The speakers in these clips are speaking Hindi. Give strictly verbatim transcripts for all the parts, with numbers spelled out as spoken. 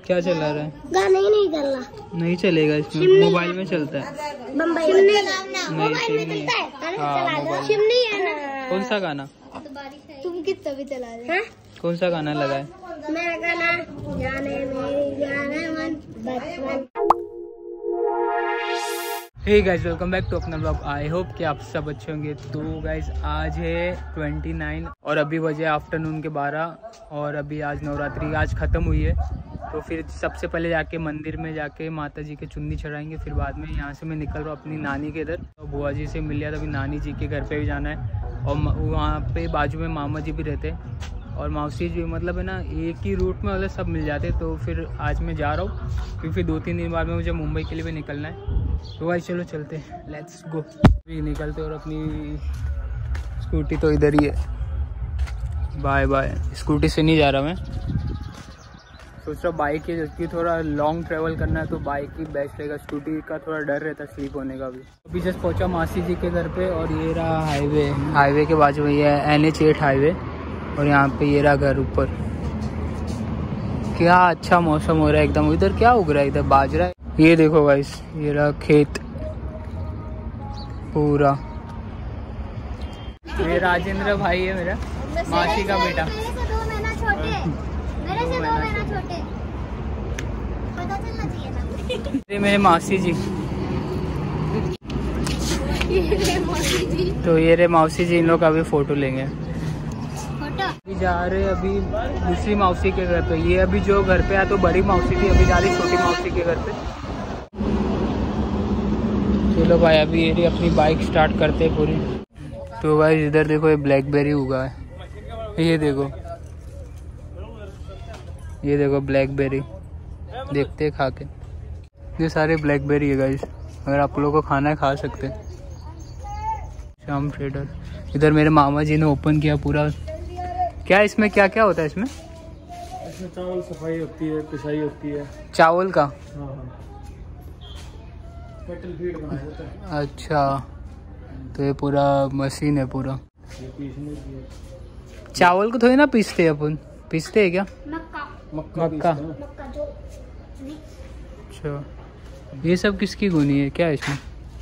क्या चला रहा है? गाना ही नहीं चलना। नहीं चलेगा इसमें, मोबाइल में चलता है। मोबाइल में चलता है। चिमनी है ना। कौन सा गाना? तुम कितना भी चला रहे हैं? कौन सा गाना लगा है? मेरा गाना जाने मेरी जाने मन बचपन। Hey guys, welcome back to अपना ब्लॉग। आई होप कि आप सब अच्छे होंगे। तो गाइस आज है उनतीस और अभी बजे आफ्टरनून के बारह और अभी आज नवरात्रि आज ख़त्म हुई है। तो फिर सबसे पहले जाके मंदिर में जाके माता जी के चुन्नी चढ़ाएंगे। फिर बाद में यहाँ से मैं निकल रहा हूँ अपनी नानी के इधर। तो बुआ जी से मिल लिया, तभी नानी जी के घर पे भी जाना है। और वहाँ पे बाजू में मामा जी भी रहते हैं और मौसी जी, मतलब है ना एक ही रूट में मतलब सब मिल जाते। तो फिर आज मैं जा रहा हूँ क्योंकि फिर दो तीन दिन बाद में मुझे मुंबई के लिए भी निकलना है। तो भाई चलो चलते हैं, लेट्स गो। भी निकलते और अपनी स्कूटी तो इधर ही है। Bye bye. स्कूटी से नहीं जा रहा मैं, सोच रहा बाइक ही, जबकि थोड़ा लॉन्ग ट्रैवल करना है तो बाइक ही बेस्ट रहेगा। स्कूटी का थोड़ा डर रहता है स्लिप होने का भी। अभी जस्ट पहुंचा मासी जी के घर पे और ये रहा हाईवे। हाईवे के बाजू में ये है एन एच एट हाईवे और यहाँ पे ये रहा घर ऊपर। क्या अच्छा मौसम हो रहा है एकदम। इधर क्या उग रहा है? इधर बाजरा है। ये देखो गाइस, ये रहा खेत पूरा। ये राजेंद्र भाई है मेरा, मासी का बेटा। मेरे से दो महीना छोटे, मेरे से दो महीना छोटे, पता चलना चाहिए ना। ये मेरे मासी जी। तो ये रे मौसी जी, इन लोग का भी फोटो लेंगे। अभी जा रहे अभी दूसरी मौसी के घर पे। ये अभी जो घर पे आया तो बड़ी मौसी थी, अभी जा रही छोटी मौसी के घर पे। चलो भाई, अभी ये अपनी बाइक स्टार्ट करते हैं पूरी। तो भाई इधर देखो, ये ब्लैकबेरी उगा है। ये देखो, ये देखो ब्लैकबेरी, देखते हैं खा के। ये सारे ब्लैकबेरी है गाइस, अगर आप लोगों को खाना है खा सकते हैं। श्याम ट्रेडर। इधर मेरे मामा जी ने ओपन किया पूरा। क्या इसमें क्या क्या होता है? इसमें इसमें चावल सफाई होती है, पिसाई होती है चावल का। हाँ हाँ, कैटल फीड बनाया जाता है। अच्छा, तो ये पूरा मशीन है पूरा। ये पीसने की है। चावल को थोड़ी ना पीसते हैं अपन, पीसते हैं क्या? मक्का मक्का मक्का। पीसते हैं। मक्का जो अच्छा, ये सब किसकी गुनी है? क्या है इसमें?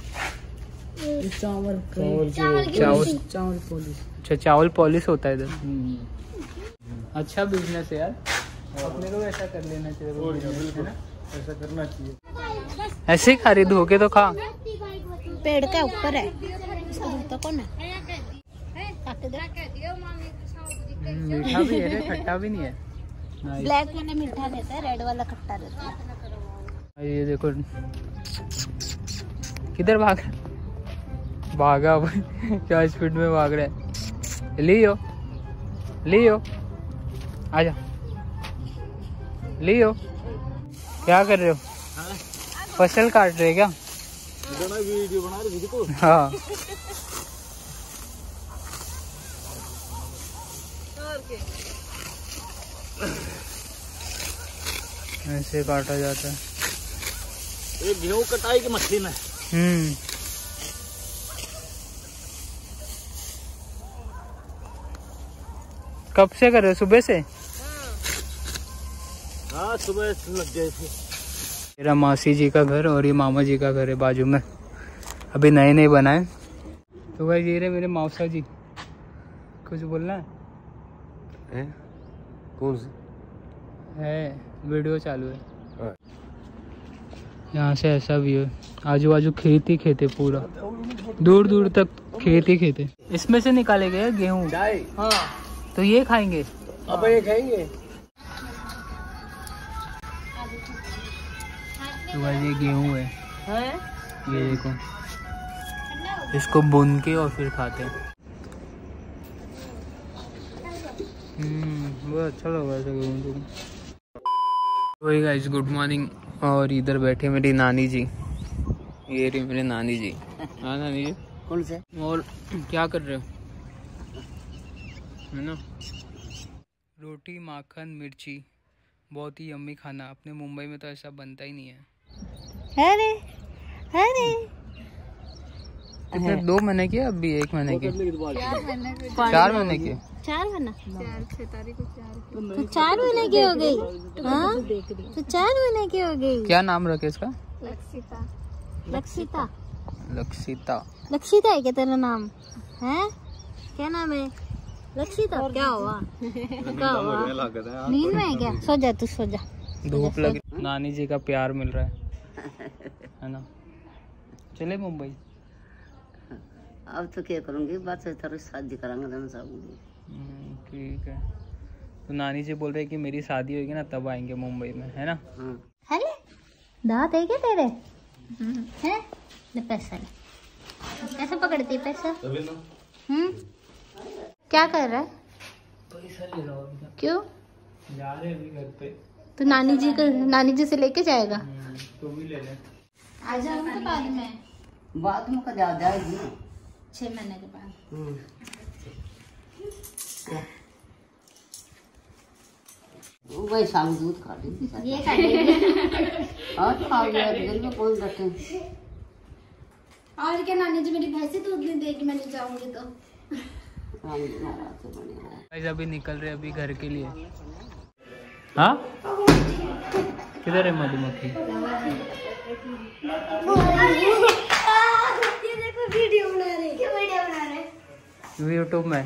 चावल चावल चावल चावल पॉलिश। अच्छा, चावल पॉलिश होता है इधर। अच्छा बिजनेस है यार, अपने को ऐसा कर लेना चाहिए। और क्या, बिल्कुल ऐसा करना चाहिए। ऐसे ही खरीद होके तो खा। पेड़ के ऊपर है, इसको धोता कौन है? मीठा भी है, खट्टा भी नहीं है। ब्लैक वाला मीठा देता है, रेड वाला खट्टा देता है। ये देखो किधर भाग भागा भाई, क्या स्पीड में भाग रहा है। लियो लियो, आजा लियो। क्या कर रहे हो? फसल काट रहे क्या? वीडियो बना रही थी तो। हाँ, ऐसे काटा जाता है। ये गेहूं कटाई की मशीन है। हम्म, कब से कर रहे हो? सुबह से? हाँ, सुबह से लग गए थे। मेरा मासी जी का घर और ये मामा जी का घर है बाजू में, अभी नए नए बनाए। तो भाई ये रहे मेरे मौसा जी। कुछ बोलना है? है? कौन सी है, वीडियो चालू है। यहाँ से ऐसा भी है, आजू बाजू खेत ही खेत है पूरा, दूर दूर तक खेत ही खेत है। इसमें से निकाले गए गेहूँ। हाँ, तो ये खाएंगे? अब ये खाएंगे। तो भाई ये गेहूँ है, ये देखो, इसको बुन के और फिर खाते हैं। हम्म, बहुत अच्छा लग रहा है गेहूँ तो। वही गाइस, गुड मॉर्निंग। और इधर बैठे मेरी नानी जी, ये रही मेरी नानी जी। हाँ नानी जी। कौन से? और क्या कर रहे हो? है ना, रोटी माखन मिर्ची, बहुत ही यम्मी खाना। अपने मुंबई में तो ऐसा बनता ही नहीं है। अरे अरे कितने दो महीने की अभी एक महीने की चार महीने की चार महीना तो चार महीने की हो गई। हाँ तो चार महीने की हो गई। क्या नाम रखे इसका? लक्षिता। लक्षिता लक्षिता लक्षिता है क्या तेरा नाम है? क्या नाम है? लक्षिता। क्या हुआ? क्या हुआ? नींद में है क्या? सो जा तू, सो जा। धूप लगी। नानी जी का प्यार मिल रहा है है ना। चले मुंबई। अब तो क्या करूँगी, बात से तेरी शादी करांगे तो मैं जाऊंगी। ठीक है, तो नानी जी बोल रहे हैं कि मेरी शादी होगी ना तब आएंगे मुंबई में, है ना। अरे दांत है क्या तेरे? हैं? ले पैसा ले। कैसे पकड़ती है पैसा? हम्म क्या कर रहा है? पैसा ले रहा हूँ। क्यों जा रहे अभी घर पे। तो नानी जी को नानी जी से लेके जाएगा। तो भी ले ले। आ जाऊंगा बाद में। बाद में कद आ जाएगी छह महीने के बाद। वही शाम दूध खा लेंगे। ये खा लेंगे। और खा लिया दिन में कौन बैठे। और क्या नानी जी मेरी भैंसी दूध नहीं देगी मैंने जाऊंगी तो। गाइस अभी निकल रहे अभी घर के लिए। हाँ किधर है मधुमक्खी? देखो वीडियो बना रहे। क्या वीडियो बना रहे? यूट्यूब में।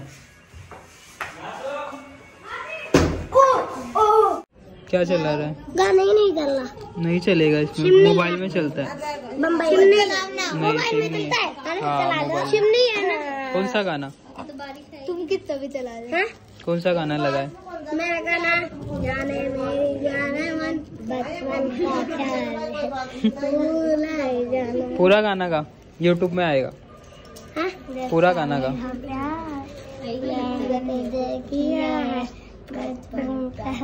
क्या चला रहा है? गाना ही नहीं चलना। नहीं चलेगा इसमें, मोबाइल में चलता है। बम्बई मोबाइल में चलता है। हाँ, मोबाइल। चिमनी है ना। कौन सा गाना? तुम कितना भी चला रहे। कौन सा गाना लगाए? मेरा गाना जाने मेरी जाने मन बचपन का ख्याल भूलाए जाना। पूरा गाना का यूट्यूब में आएगा। हाँ? पूरा गाना का। किया है बचपन का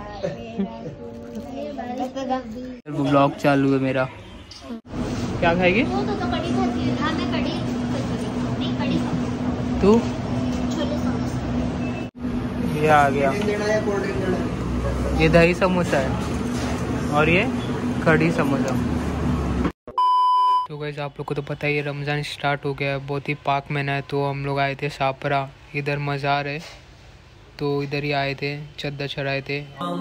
प्यार। ब्लॉग चालू है मेरा। क्या खाएगी वो तो कड़ी खाती है। हाँ मैं कड़ी नहीं कड़ी तू? छोले ये आ गया, ये दही समोसा है और ये कढ़ी समोसा। तो गाइस आप लोग को तो पता ही है रमज़ान स्टार्ट हो गया है, बहुत ही पाक महीना है। तो हम लोग आए थे सापरा, इधर मज़ार है तो इधर ही आए थे, चद्दर चढ़ाए थे।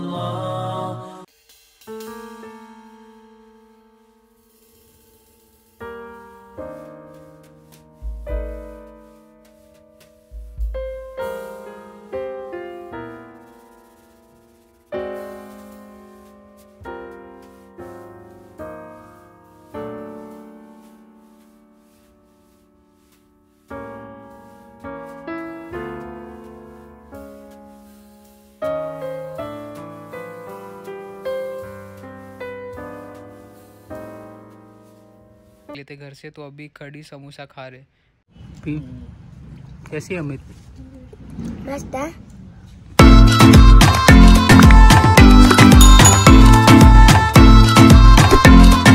लेते घर से तो अभी कढ़ी समोसा खा रहे। कैसी अमित? मस्त है।